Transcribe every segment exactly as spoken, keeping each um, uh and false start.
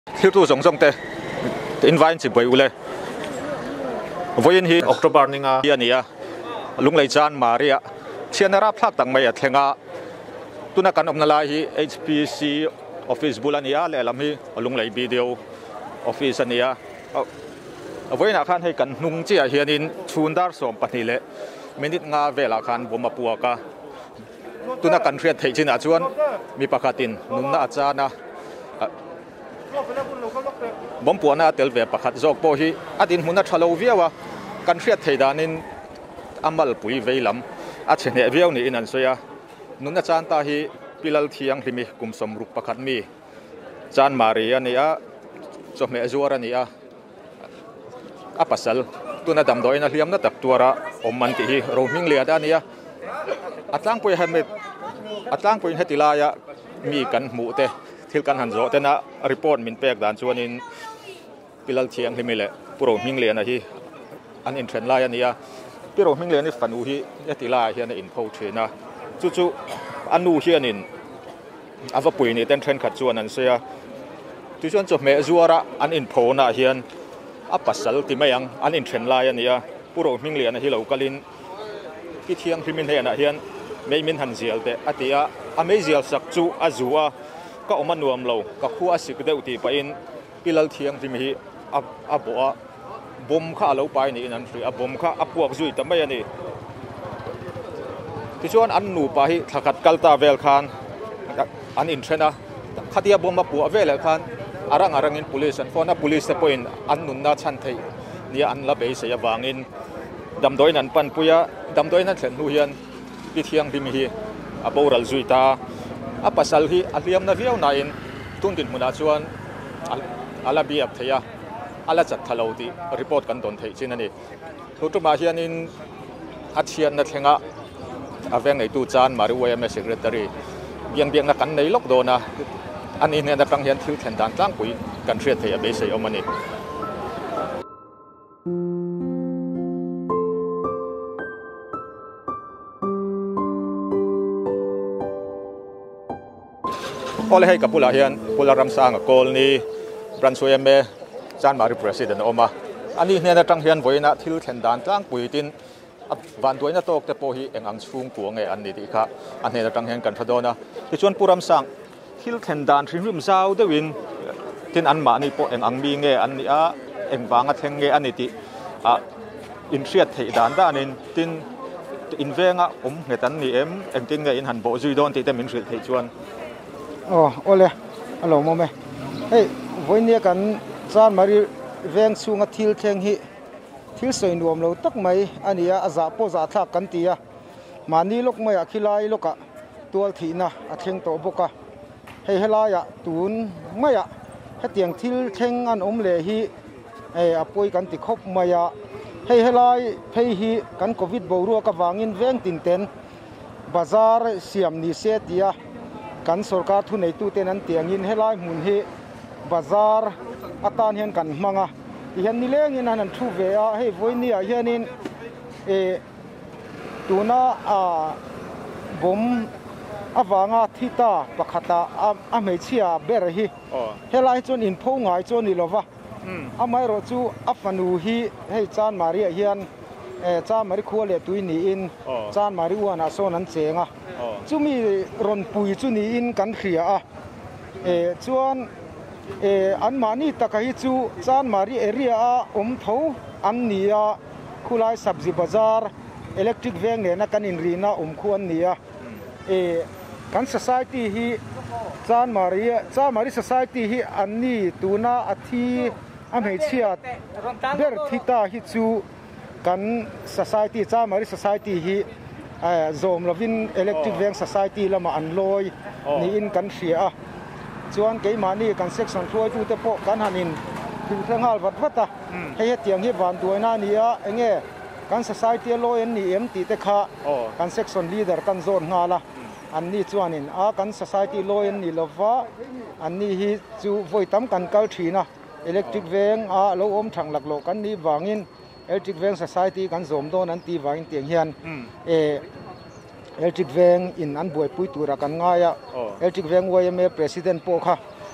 ที่ตัวสงสงเตอินไว้สิบใบอุเลยวันนี้ออกตุบาร์นิงาเฮียนี่อะลุงเลยจานมาเรียเชียนรับพลักตั้งไม่เทงาตุนักการอมนาลาฮี H P C Office บุลานี่อะเลยลำฮีลุงเลยวิดีโอ Office นี่อะวันนี้นักขันให้กันนุ่งเจียเฮียนินชุนดาร์สมปนิเลมินิงาเวลาขันบ่มาปัวกะตุนักการเรียนเทจินอาจวนมีปากตินนุ่งน่าจานะบ่มปัวน่าเตลเวปากจอกโปฮีอดินหุ่นน่าชะลาวเวียวะกันเรียนเทดานินอามัลปุยเวลัมอาเชนเอเวียวนี่อินันโซยานุ่งน่าจานตาฮีพิลลที่ยังริมีกุมสมรุปปากมีจานมารีอันนี้อะจอมเมจวารันนี้อะอาปัสสัลตัวนั้นดำดอยนั่นเลี้ยมนั่นตักตัวระอมมันที่ฮีโรมิงเลียด้านนี้อะอัตลังปุยเฮมิดอัตลังปุยเฮติลายะมีกันหมู่เตทิลกันหันโจแต่น่ะรีพอร์ตมินเปกด่านชวนินพิลลที่ยังริมีเลยปุโรมิงเลียนะฮีอันอินเทรนไลน์อันนี้อะปุโรมิงเลียนี่ฝันอูฮีเฮติลายเฮียนอินโพเชนะจู่ๆอันนูเฮียนินอาฟปุยนี่เต้นเทรนขัดชวนนั่นเสียที่ชวนจบเมจัวระอันอินโพน่ะเฮียนอาปัสสัลที่ไม่ยังอันอินเทรนไลน์อันนี้ปุโรมิงเลียนะฮีเรากลินที่เที่ยงพิมินเฮียนะเฮียนไม่มินหันเสียเตอติยาอเมซิลสักจู่อาจัวก็อมันนวมเราก็คู่อาศิกเดอุติไปอินพิลลเที่ยงพิมิฮีอาอาบัวบ่มข้าเราไปนี่นั่นคืออาบ่มข้าอาพวกจุยแต่ไม่ยันนี่ที่ชวนอันนูไปถ้าขัดกัลตาเวลคานอันอินเทรนนะขัดยาบ่มมาปัวเวลคานอารังอารังอิน police ฟอนะ police แต่พอยอันนุนน่าชันเทนี่อันละเบยเสียบางอินดำโดยนั้นปันปุยะดำโดยนั้นเห็นหูเฮียนพิธียังดิมีอาบูรัลจุยตาอาปัสสัลฮีอาเลียมนาเวียวนายนตุนตินมุนาชวนอาลาบีอับเทียอาลาจัดทะเลาดีรีพอร์ตกันโดนเทจินันนี่ทุกมาเฮียนินอาเชียนนัดเฮงะอาเวงในตู้จานมาริวายเมสเซกเรตารีเบียงเบียงนักกันในล็อกโดนะอันนี้เนี่ยนักการเฮียนทิวเทนดันตั้งปุยกันเชียร์เทียเบสเซอมันนี่พอเลยให้กับผู้ลาเฮียนผู้ลารำสร้างกับโกลนี่บรันซูเอเมจานมาริประสิทธิ์ออกมาอันนี้เนี่ยนักการเฮียนวัยนักทิวเทนดันตั้งปุยตินวันตัวนี้โตกแต่พอฮีเองอังชุงปัวไงอันนี้ดีค่ะอันนี้เราตั้งเห็นกันพอดนะที่ชวนผู้รำสั่งทิลเทนดานทริมซาวเดวินที่อันมานี่พอเองอังมีไงอันนี้อ่ะเองวางอัดเฮงไงอันนี้ที่อ่ะอินเชียดเทดานด้านนี้ที่อินเวงอ่ะผมเห็นตันนี่เอ็มเองที่ไงอินหันโบจุยโดนที่แต่มินเชียดเทชวนอ๋อโอเลยฮัลโหลโมเมเฮ้ยวันนี้กันจานมาริเวงสูงทิลเทงฮีที่สวยนวมเราตักไม่อันนี้อาจจะพอจะทักกันตีอะมานี่ลูกไม่อะคิลายลูกอะตัวทีน่ะอะเทงโตบุกอะให้เฮลายอะตูนไม่อะให้เตียงที่เทงอันอมเลฮีเออป่วยกันติดคบไม่อะให้เฮลายเพย์ฮีกันโควิดบรัวกับวางินเวงตินเต็นบาซาร์เสียมนิเซตีอะกันสุรการทุนในตู้เต็นนั้นเตียงยินเฮลายมุนฮีบาซาร์อัตานเห็นกันมังอะเห็นนี่เลี้ยงนั่นทูเวียให้วันนี้เห็นนี่เอตัวน่าอ่าบ่มอวางที่ตาปะขัดอ่าอ่าไม่เชื่อเบรฮีเฮลัยจนอินพงไงจนนี่หรอวะอ่าไม่รู้จู่อัฟนูฮีให้จานมารีเฮียนเอจานมารีคัวเลตุยนี่อินจานมารีวัวน่ะโซนั้นเจงอ่ะจู่มีรอนปุยจู่นี่อินกันเขียอ่ะเอจวนเอออันมานี่ตะกี้จูจานมารีเอเรียอมทูอันนี้อ่ะคุลายสับซิบาซาร์อิเล็กทริกเวงเนี่ยนักการอินรีน่าอมควรนี่อ่ะเออกันสังคมฮีจานมารีจานมารีสังคมฮีอันนี้ตัวน่าอธิอเมริกาเบอร์ทิตาฮิจูกันสังคมจานมารีสังคมฮีเออโจมลวินอิเล็กทริกเวงสังคมละมาอันลอยนี่อินกันเสียชวนเกี่ยมานี่กันเซ็กชันทัวร์จู่แต่พอกันหันินดูเรื่องงานวัดวัดตาให้เตียงให้วันตัวน่านี่อ่ะเองเงี้ยกันสังคมลอยนี่เอ็มตีแต่ข้ากันเซ็กชันลีดเดอร์กันโซนงาละอันนี้ชวนนินอ่ะกันสังคมลอยนี่ละว่าอันนี้ฮิจู่ไว้ทำกันเกาทีนะอิเล็กทริกเวงอ่ะเราอมถังหลักโลกันนี่วางินอิเล็กทริกเวงสังคมกันโจมโดนนั้นตีวางินเตียงเฮียนเอเอลจิกเวงอินอันบวยปุยตัวรักันง่ายอ่ะเอลจิกเวงวัยเมประธานโปค่ะ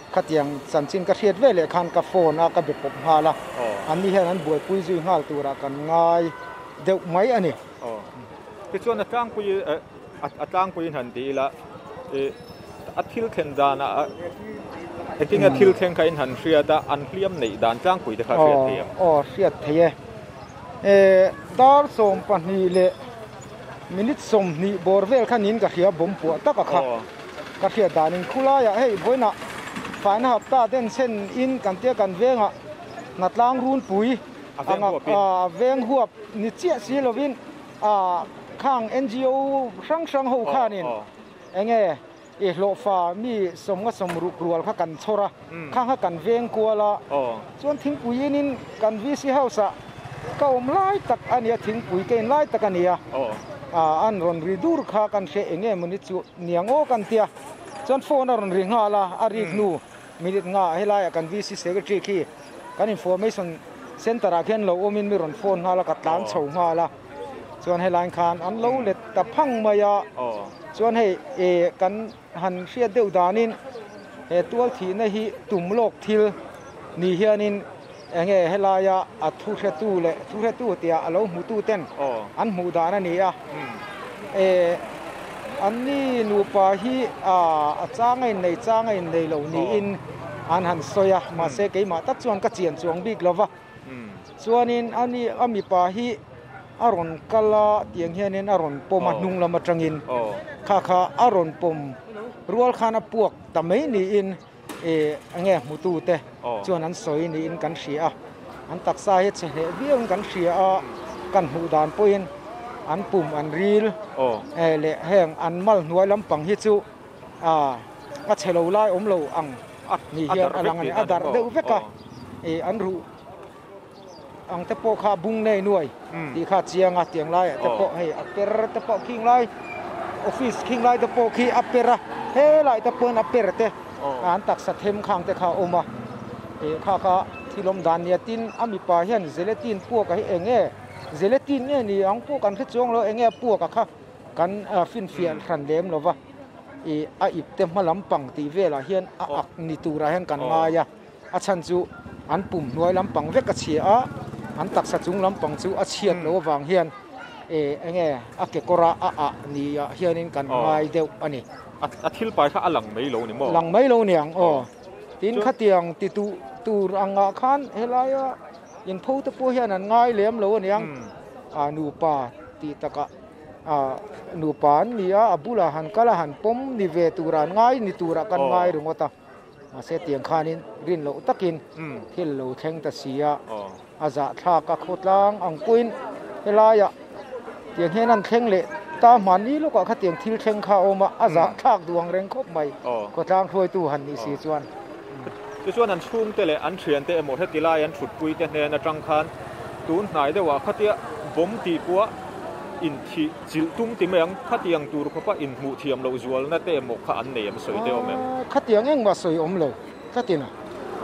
ขัดยังสันจินกระเทียดเวลคันกระโฟนกระเบ็ดปมหาละอันนี้แค่นั้นบวยปุยจุยหาตัวรักันง่ายเด็กไหมอันนี้คือส่วนจ้างปุยเอ่อจ้างปุยหันดีละเอ่ออัทิลเทนดานะไอ้ที่อัทิลเทนกันหันเสียดาอันเลียมในด้านจ้างปุยเด็กเสียเทียมอ๋อเสียเทียเอ่อดาร์สมปันนี่เละมินิสมนี่บอร์เวลขันนินกระเทียบ่มปวดตะกะค่ะกระเทียดานินคุลายะเฮ้ยบ่อยนะฝ่ายนะครับตาเด่นเส้นอินกันเตียกันเวงอ่ะนัดล้างรูนปุ๋ยอ่าเวงหัวนิเจียสีลวินอ่าข้าง เอ็น จี โอ ช่างช่างหูข้านี่เองไงเอโลฟ้ามีสมกับสมรุกรัวข้ากันชระข้างข้ากันเวงกัวละส่วนทิ้งปุ๋ยนินกันวิสิเฮาสะก็อมไล่ตักอันนี้ทิ้งปุ๋ยเกณฑ์ไล่ตักอันนี้อ่าอันรอนรีดูร์ข้ากันเชเองไงมันนี่จุเนียงโอกันเตียจนโฟนรอนริงฮาละอาริกนูมินิง่าให้ไล่กันวิสิเซกจีคีกันอินโฟเมชันเซ็นเตอร์เขียนเราโอมินมีรอนโฟนฮาละกัดล้านโฉมฮาละส่วนให้ลานคานอันเล่าเล็ดตะพังมายาส่วนให้เอกันหันเสียเดียวดานินเอตัวทีในฮิตุ่มโลกทิลนี่เฮียนินเองให้ลายาอัทุเรตูเล่ทุเรตูเตียอัลโลหูตูเต้นอันหูดานันนี่อ่ะเออันนี้นูปาฮีอ่าจ้างไงในจ้างไงในเหล่านี้อินอันหันสอยมาเสกมาตัดส่วนกระเจียนส่วนบิ๊กลวะส่วนนี้อันนี้อามีปาฮีอารอนกลาเตียงเฮียนินอารอนปมนุงละมาจังอินข้าข้าอารอนปมรัวขานปวกแต่ไม่นี่อินเออเงี้ยมุตูเตส่วนนั้นสวยนี่อินกันเสียอันตักสาเหตุเสียเบี้ยงกันเสียกันหูดานปุยนอันปุ่มอันรีลเอเละแห้งอันมัลหน่วยลำปังฮิจูอ่าก็เชลไล่อมโลอังนี่เฮียอันลังอันอัดดาร์เดอุเวกะเออันรูอังตะโปข้าบุ้งในหน่วยที่ข้าเจียงอ่ะเตียงไล่ตะโปให้อัปเปรตะโปคิงไล่ออฟฟิศคิงไล่ตะโปคีอัปเปรเฮ้ไล่ตะโปนอัปเปรเตอันตักสะเทมข้างแต่ข้าอมาเอข้าข้าที่ลมดานเนี่ยตินอามีปาเฮียนเซเลตินพวกไอ้เองเอเซเลตินเนี่ยนี่อังพวกกันขึ้นจงแล้วเองเอพวกกับข้ากันฟินเฟียนขันเดมหรอวะเออิบเต็มมาลำปังตีเวลาเฮียนอักนิตูราเฮียนกันมายาอาชันจูอันปุ่มหน่วยลำปังเวกเชียอันตักสะจุงลำปังจูอาเชียนแล้ววางเฮียนเอเองเออาเกกราอาอะนี่เฮียนินกันมาเดียวอันนี้อาทิลไปข้าหลังไม่โลนี่มั้งหลังไม่โลเนี่ยอ๋อตินขัดเตียงติตูตูรังอาคันเฮลายะยังพูดตะปูเฮียนันง่ายเลี้ยมโลเนี่ยอ่านูปาติตะกะอ่านูปานนี่อ่ะบุลาหันกะละหันปมนิเวตูรานง่ายนิตูระกันง่ายรุงวตามาเสตียงคานินรินโลตะกินที่โลแข็งตะเสียอาจะทากะโคตรลังอังกุนเฮลายะเตียงเฮนันแข็งเละตามันนี้ลูกก็ขัดเตียงทิลเข่งข้าวมาอาจะทากดวงแรงครบใหม่ก็ทางถวยตู้หันนี่สีส่วนส่วนนั้นชุ่มเตะอันเฉียนเตะหมดให้ตีลายอันฉุดปุยเตะเนี่ยนะจังคันตูนไหนได้ว่าขัดเตียบ่มตีปัวอินทีจิลตุ้มตีเมียงขัดเตียงตูรุขว่าอินหูเทียมเราจวลนั่นเตะหมกขันเนี่ยมันสวยเตะเมียงขัดเตียงเองว่าสวยอมเลยขัดเตียงอ่ะ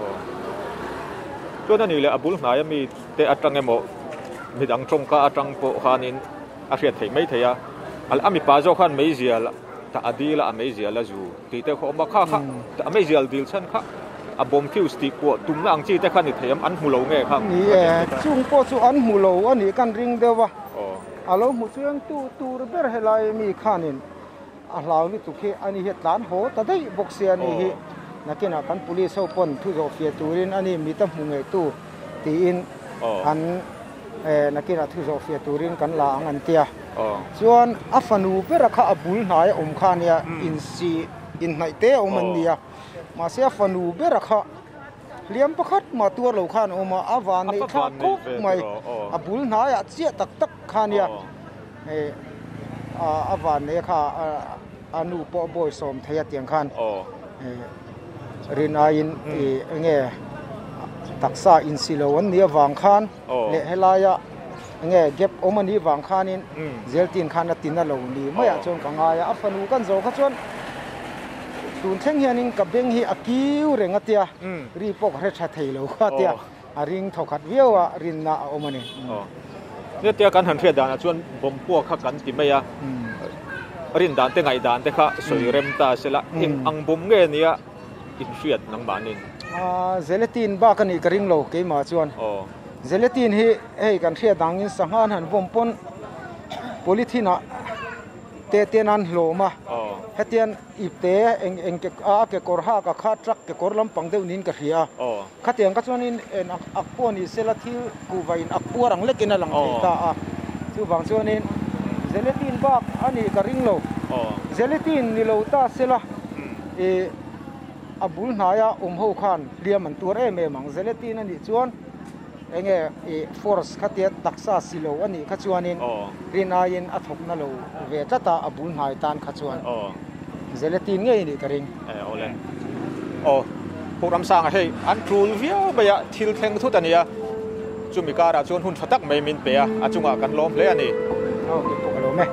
ส่วนนั้นนี่แหละบุลไหนมีเตะอัจังเงหมมีดังจงกาอัจังโปขานินอาเซียนไทยไม่ไทยอันอามีปาโจขันไม่เสียละแต่อดีละไม่เสียละจูตีเตะเขามาข้าข้าแต่ไม่เสียดิลชันข้าอาบอมฟิวสติปัวตุ้งนั่งจีแต่ขันนี่เทียมอันหูโลเงี้ยครับนี่เอจุงปัวจุอันหูโลอันนี้กันริงเดียววะอาเราหูเชียงตู้ตู้ระเบิดให้ลายมีขานินอาเราวิตุเคอันนี้เหตุการณ์โหแต่ได้บกเสียนี่ฮินักกินอากันปุริสเอาปนทุจริตเฟียตูรินอันนี้มีตั้งหูเงยตู้ตีอินอันเอนักกินอาทุจริตเฟียตูรินกันลาอันเตียส่วนอัฟนูเปรักอาบุลนายอมขานี่อินซีอินไหนเตอมันเนี่ยมาเสียฟันูเบรักฮะเลี้ยงประคัดมาตัวเราขานออกมาอาวานในข้าคุกไม่อาบุลนายเสียตักตักขานเนี่ยเอออาวานในข้าอนุปบอยสมเทียเตียงขานเรียนอายินเอเงี้ยตักษาอินซิโลวันนี้วางขานเละให้ลายะเงี้ยเก็บอมันนี้วางขานินเจลตินขานตินนั่นเราดีไม่อยากจนกังไงอัฟนูกันโจขจนตูนเช่งเฮียนิงกับเบงฮีอากิวเรงเตียรีปกเรชาเทโลก็เตียอาริงทอขัดเวียวรินนาอมันนี่เนี่ยเตียกันหันเทียดานชวนบ่มพวกขักันติไม่ยารินดานเตงไงดานเตค่ะสวยเร็มตาเสละอิงอังบ่มเงี้ยเนี่ย in fiat nang banin à gelatin ba kan ni karing lo ke ma chuan oh gelatin hi hei kan thia dangin sangan han bom pon polythene te te nan hloma oh hetian ipte eng eng ke a ke korha ka kha truck ke korlam pangdeu nin ka hria oh khatiang ka chuanin en akponi selathi ku vain akpuarang lekina lang ta a chu bang chuanin gelatin ba ani ka ring lo oh gelatin ni lo ta sela e abul naya um ho khan liam an tur em em ang gelatin ani chuan enge e force khatia taksa silo ani kha chuanin oh rinain athok na lo ve tata abul nai tan kha chuan oh gelatin ngei ni ka ring eh olen oh program sang hei an trul via baya thil theng thu tania chumi kara chon hun thatak mai min pe a achunga kan lom hle ani au ke pokalo me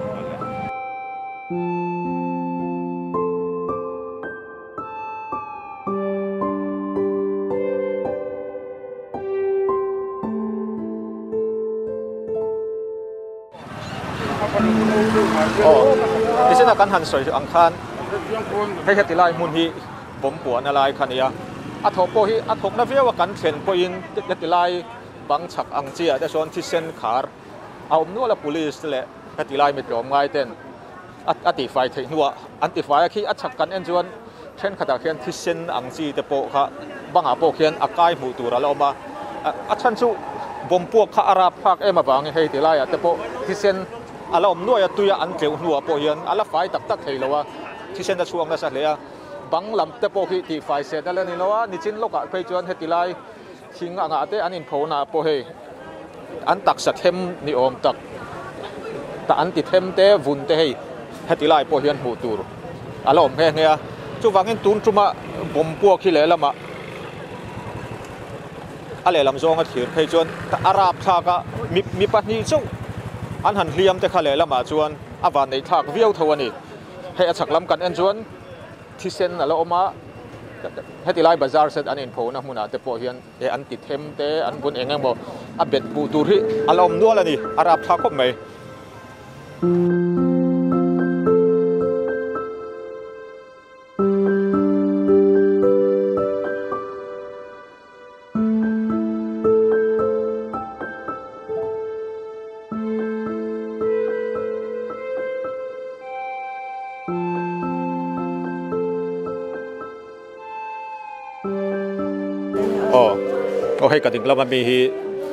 oh isina kan han soi ang khan hei heti lai mun hi bom puan alai khania a thok po hi a thok na viawa kan thlen po in heti lai bang chak ang chia da son thi sen khar a om nu la police le heti lai mit rom ngai ten a ti fai thei nuwa anti fai khi a chak kan en chuan then khata khian thi sen ang chi te po kha banga po khian a kai mu tur ala ma a chan chu bom puak kha arab phak ema wang hei ti lai a te po thi sen ala om nuaya tuya an tleu nuwa po hian ala fai tak tak thei lowa thi sen da chuang na sa hlea bang lam te po hi ti fai se dala ni lowa ni chin loka phei chuan heti lai thing anga te an in phona po he an tak sa them ni om tak ta an ti them te vun te hei heti lai po hian hu tur ala om he nge chu wangin tun truma bom puak hi le lama ale lam zonga thir phei chuan ta arab thaka mi mi pahni chu an han hliam te khale lama chuan awan nei thak viau thawani he achak lam kan en chuan thi sen ala oma heti lai bazar set an in phona hmuna te po hian e an ti them te an bun engeng bo a bet bu tur hi alom nual ani arab tha khop mai oh oh hei kading lama mi hi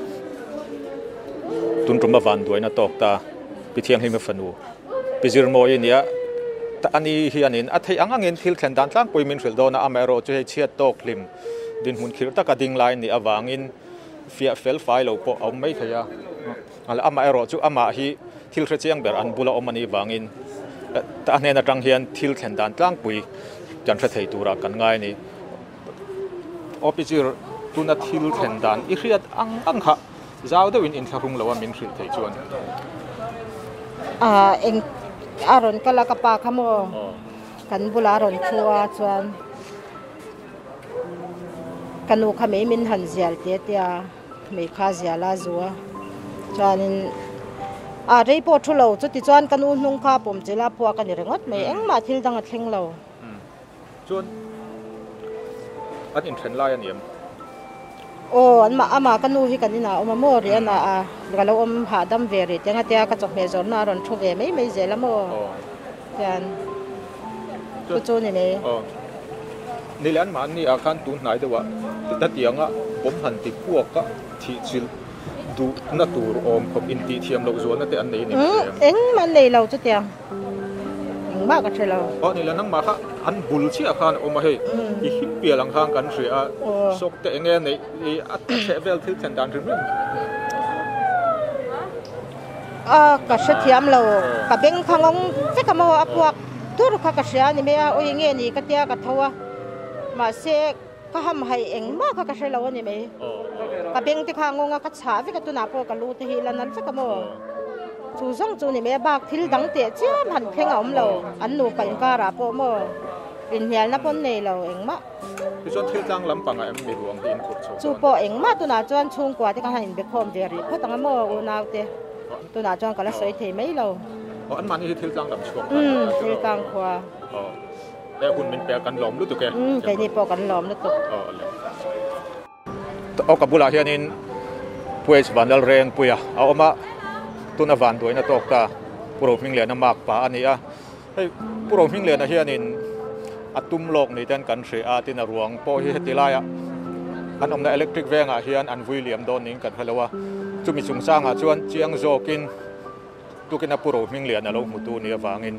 tun truma van duaina tok ta pi thiang hi me fanu pi zir mo ania ta ani hi anin a thei angangin thil thlen dan tlang poi min hril dona amero chu hei chiat tok lim din hun khir ta ka ding line ni awangin fia fel fai lo po au mai thaya ala amero chu ama hi thil thre chiang ber an bula omani wangin ta ane na tang hian thil thlen dan tlang pui jan thre thei tura kan ngai ni opizir tuna thil thlen dan i hriat ang ang kha zau deuin in tharung lawa min hril thei chuan a eng aron kala ka pa khamo kan bula ron thua chuan kanu khame min han zial te tia me kha ziala zuwa chuanin a rei po thulo chu ti chuan kanu hnung kha pom chela phua kan rengot mai eng ma thil dang a thleng lo chuan an in thlen lai aniam oh an ma ama kanu hi kanina oma mo ri ana a galo om ha dam ve ri tenga tia ka chok me zor na ron thu ve mai mai zela mo yan chu chu ni ne oh ni lan man ni akhan tu nai dewa ta tianga bom han ti puak ka thi chil du na tur om khop in ti thiam lo zo na te an nei ni eng man nei lo chu tiang eng ma ka thelo oh ni lan nang ma kha an bul chi akhan om he i hip pia lang hang kan ri a sok te enge nei i at che vel thil chan dan rim a ka she thiam lo ka beng khangong fe ka mo apuak tur kha ka sia ni me a o nge ni ka tia ka thowa ma se ka ham hai eng ma kha ka she lo ni me ka beng ti khangong ka cha ve ka tu na po ka lu te hi lan al fe ka mo chu zong chu ni me bak thil dang te chiam han pheng om lo an nu kan ka ra po mo in hial na pon nei lo eng ma pi chon thil tang lam panga em mi ruang din khut chu chu po eng ma tu na chuan chung kwa ti ka han be khom ve ri photang mo u naw te tu na chuan kala soi thei mai lo oh an man hi thil tang lam chuak um thil tang khwa oh แต่คุณเป็นเปียกันหลอมรู้ตัวแกอืมไก่นี่ปอกันหลอมรู้ตัวอ๋อเลยเอากับบุหรี่เฮียนินป่วยสบันดัลเรงป่วยเอาออกมาตุนวันตัวนี้ตกตาผู้รบมิงเลียนมากป่าอันนี้อ่ะให้ผู้รบมิงเลียนเฮียนินอัตุมโลกนี่เต้นกันเสียอาตินรวงพอที่ติลายอ่ะอันอมในอิเล็กทริกแวงอ่ะเฮียนอันวิลเลียมโดนนิ่งกันเขาเรียกว่าจุมิสุงสร้างอ่ะชวนเจียงโจกินตุกินผู้รบมิงเลียนนะเราหมุตูนี่ฟังอิน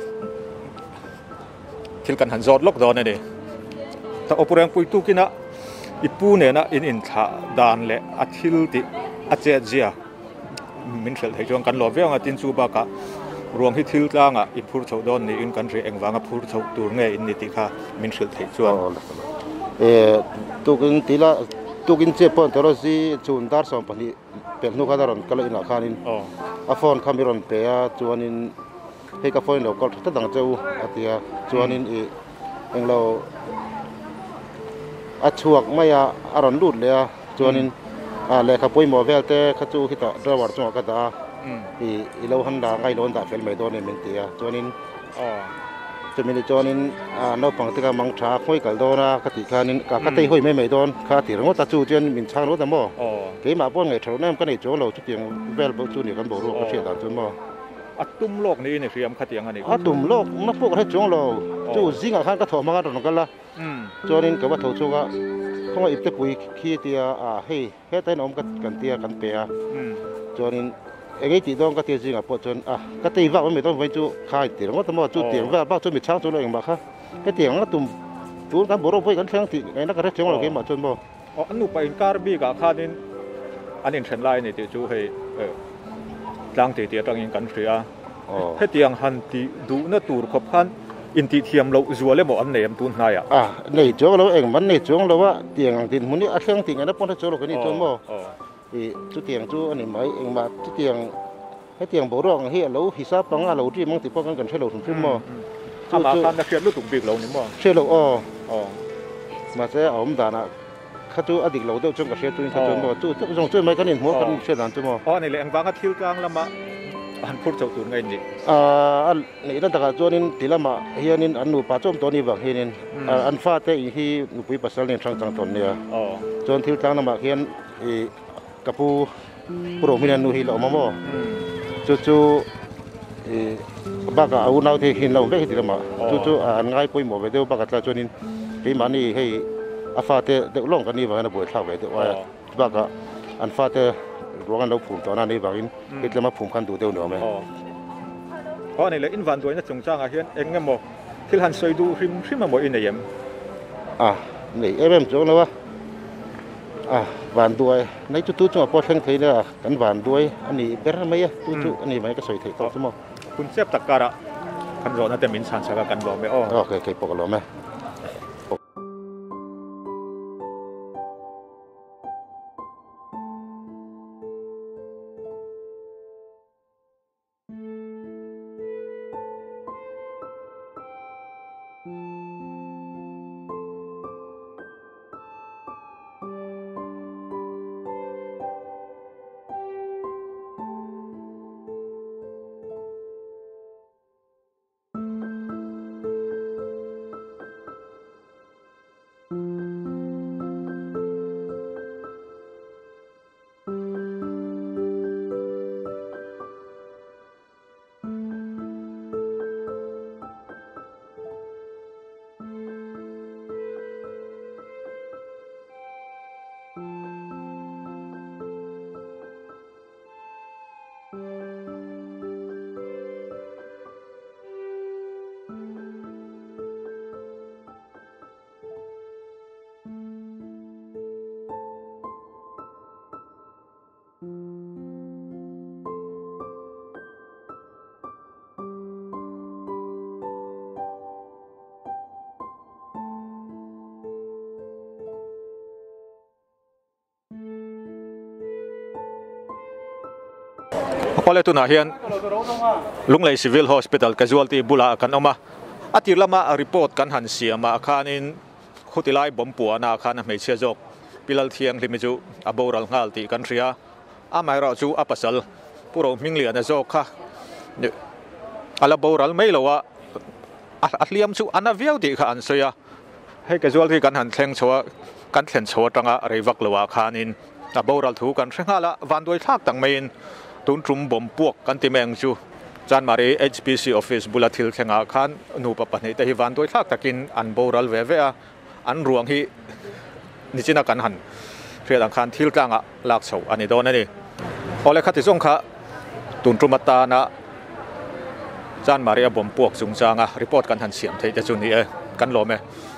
ทิลกันหันจอดล็อกดอนนี่แต่อปุเรงปุยตุกินอ่ะอีปูเนี่ยนะอินอินท่าดานเละอัดทิลติอัดเจเจียมินเชลให้จวงกันหล่อเวียงอ่ะตินซูบากะรวงที่ทิลกลางอ่ะอีพูดชาวดอนนี่อินกันเรียงวางอ่ะพูดชาวตัวเงยอินนิติค่ะมินเชลให้จวงเออตุกินทีละตุกินเจ็บปนตลอดสิจูนดาร์สองปนีเป็นนุกดารอนก็เลยนักขานินอาฟอนคามิรอนเปียจวนินให้กับฟอนเราก็ตัดดังเจ้าอาทิตย์จวนินเองเราอาชวกไม่อาอารอนดูดเลยจวนินอ่าเลยขับไปหมอเวลเต้ขจูคิดว่าระหว่างจังหวะก็ได้อีเราหันด่าไงโดนด่าเฟลไม่โดนเนี่ยมันเตียจวนินจะมีจวนินอ่าเราปังติกามังชาคุยกันโดนะคติการนินกับคติคุยไม่ไม่โดนคติเราตัดจูเจนมินช่างรถแต่หม้อเกี่ยมาป้อนไงเท่านั้นก็ในโจเราจุดเตียงเวลจูนี่กันบอกรู้ก็เชื่อตามจุดหม้ออัตุมโลกนี่เนี่ยเรียมขัดยังอันนี้อัตุมโลกนักพวกให้จงเราจู่ซิงอ่ะข้างก็ถอดมากันตรงกันละจอนินกับว่าถอดชูก็คงว่าอิบตะปุยขี้เตียอ่าเฮ้เฮ้แต่น้องกันกันเตียกันเปียจอนินเอ็งไอ้ตีดองก็เตียซิงอ่ะพอจนอ่ะก็ตีว่าไม่ต้องไปจู่ขายเตียงว่าแต่ว่าจู่เตียงว่าบ้าจู่มีช่างจู่อะไรอย่างบ้าค่ะไอ้เตียงก็ตุ่มจู่กันบ่รู้ไปกันแข่งตีไอ้นักการะจงเราเกี่ยมาจนบ่อ๋ออันนู้นไปการบีกับข้านินอันนี้เช่นไรนี่ตีจู่ให้เออจ้างตีเตียจ้างยิงกันเสียให้เตียงหันตีดูน่าตูร์ขบขันอินทีเทียมเราจัวเล่หมดอันไหนมันตุนไหนอ่ะอ่ะในจงเราเองมันในจงเราว่าเตียงตีมันนี่อัดเครื่องตีกันแล้วป้อนให้จงเราคนนี้จงบ่อีจุดเตียงจู่อันนี้ไหมเองมาจุดเตียงให้เตียงบ่ร้องเฮียเราฮิซาปังอ่ะเราที่มั่งติป้องกันกันใช้เราถึงขึ้นบ่ถ้ามาคันนักเรียนรู้ตุ่มปีกเรานี่บ่ใช่เราอ๋ออ๋อมาเสียเอาผมด่านะข้าจู่อดีตเราเดี๋ยวจงกับเสียตุนข้าจู่บ่จู่จงจู่ไม่กันนี่หัวกันเสียด่านจู่บ่อ๋อนี่แหละอันฟังก็ทิลกลางละมาอันพูดจบตัวไงนี่อ่าอันนี่นั่นแต่ก็จวนนินทีละมาเฮียนินอันหนูป่าจอมตัวนี้แบบเฮียนินอันฟ้าเตยที่หนูปุยปัสสาวะเนี่ยทางจังตนเนี่ยจนทิวทางน้ำมาเฮียนกับผู้ผู้โรมินันนูฮิลออกมาบ่จู่ๆบ้ากเอาหน้าที่หินเราได้ทีละมาจู่ๆอันง่ายปุยหมดไปเดี๋ยวบ้ากจะจวนนินที่มันนี่ให้อาฟ้าเตยเด็กล่องกันนี่ว่านะบุยเท่าไปเดี๋ยวว่าบ้ากอันฟ้าเตยรวงกันเราผูมตอนนั้นนี่บางอินเกิดแล้วมาผูมขันดูเดียวเหนือไหมเพราะนี่เลยอินวันตัวนี้จงจ้างอาเฮียนเองก็บอกที่หันสวยดูริมริมมาบอกอินเนี่ยอ่ะนี่เอ็มเอ็มจงแล้ววะอ่ะหวานด้วยในจุดจุดจังหวะพอแข่งเทเนี่ยกันหวานด้วยอันนี้เป็นอะไรไหมอ่ะจุดจุดอันนี้ไหมก็สวยเทต่อสมองคุณเสียบตะการะกันรอน่าจะมินชันชากันบอกไม่อ้อโอเคโอเคปกติแล้วไหมพอเลยตัวน่ะเฮียนลุงเลย civil hospital casualty บุลากันออกมาอาทิตย์ละมารีพอร์ตกันหันเสียมาอาคารนี้ขุดไล่บ่มปัวนาอาคารไม่เชื่อจกพิลเทียงที่มีจูอาบูรัลงาลตีกันเสียอาไม่รอจูอาปัสสลผู้รมิงเลียนจกค่ะอาบูรัลไม่รู้ว่า a liam chu ana viau ti kha an soya hei casualty kan han thleng chawa kan thlen chawa tanga reivak lowa khanin a boral thu kan threnga la van doi thak tang main tun trum bom puak kan ti meng chu chan mari H P C office bulathil thlenga khan nu pa pani te hi van doi thak takin an boral ve ve a an ruang hi nichina kan han thriat ang khan thil tlanga lak chho ani don ani ole khati zong kha tun trumata na chan maria bom puak chung changa report kan han siam thei te chu ni e kan lo me